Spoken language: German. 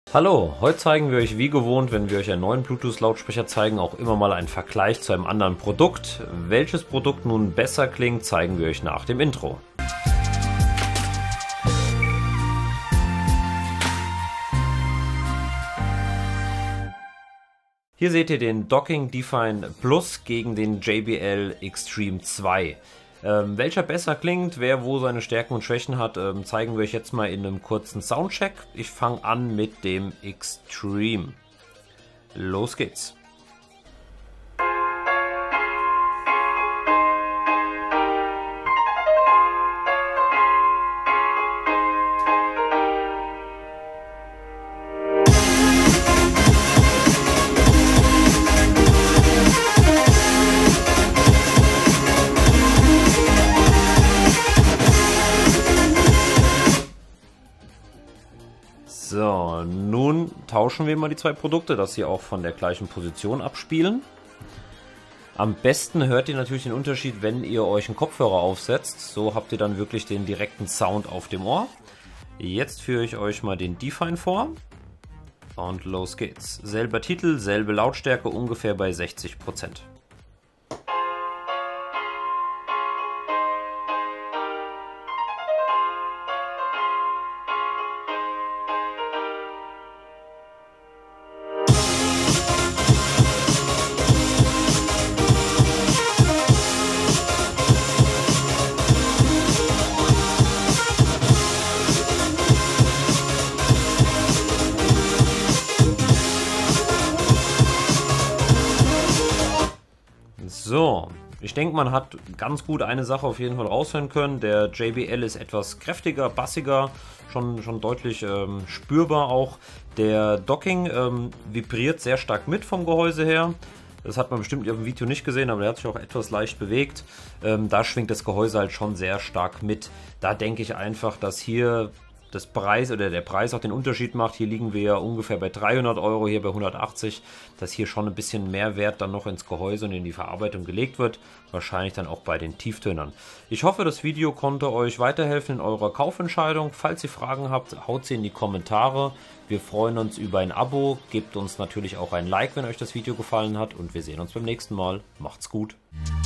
Hallo, heute zeigen wir euch wie gewohnt, wenn wir euch einen neuen Bluetooth-Lautsprecher zeigen, auch immer mal einen Vergleich zu einem anderen Produkt. Welches Produkt nun besser klingt, zeigen wir euch nach dem Intro. Hier seht ihr den Docking Define Plus gegen den JBL Extreme 2. Welcher besser klingt, wer wo seine Stärken und Schwächen hat, zeigen wir euch jetzt mal in einem kurzen Soundcheck. Ich fange an mit dem Extreme. Los geht's. So, nun tauschen wir mal die zwei Produkte, dass sie auch von der gleichen Position abspielen. Am besten hört ihr natürlich den Unterschied, wenn ihr euch einen Kopfhörer aufsetzt. So habt ihr dann wirklich den direkten Sound auf dem Ohr. Jetzt führe ich euch mal den Define vor. Und los geht's. Selber Titel, selbe Lautstärke, ungefähr bei 60%. So, ich denke, man hat ganz gut eine Sache auf jeden Fall raushören können. Der JBL ist etwas kräftiger, bassiger, schon deutlich spürbar auch. Der Docking vibriert sehr stark mit vom Gehäuse her. Das hat man bestimmt auf dem Video nicht gesehen, aber der hat sich auch etwas leicht bewegt. Da schwingt das Gehäuse halt schon sehr stark mit. Da denke ich einfach, dass hier der Preis auch den Unterschied macht. Hier liegen wir ja ungefähr bei 300 Euro, hier bei 180, dass hier schon ein bisschen mehr Wert dann noch ins Gehäuse und in die Verarbeitung gelegt wird. Wahrscheinlich dann auch bei den Tieftönern. Ich hoffe, das Video konnte euch weiterhelfen in eurer Kaufentscheidung. Falls ihr Fragen habt, haut sie in die Kommentare. Wir freuen uns über ein Abo. Gebt uns natürlich auch ein Like, wenn euch das Video gefallen hat. Und wir sehen uns beim nächsten Mal. Macht's gut.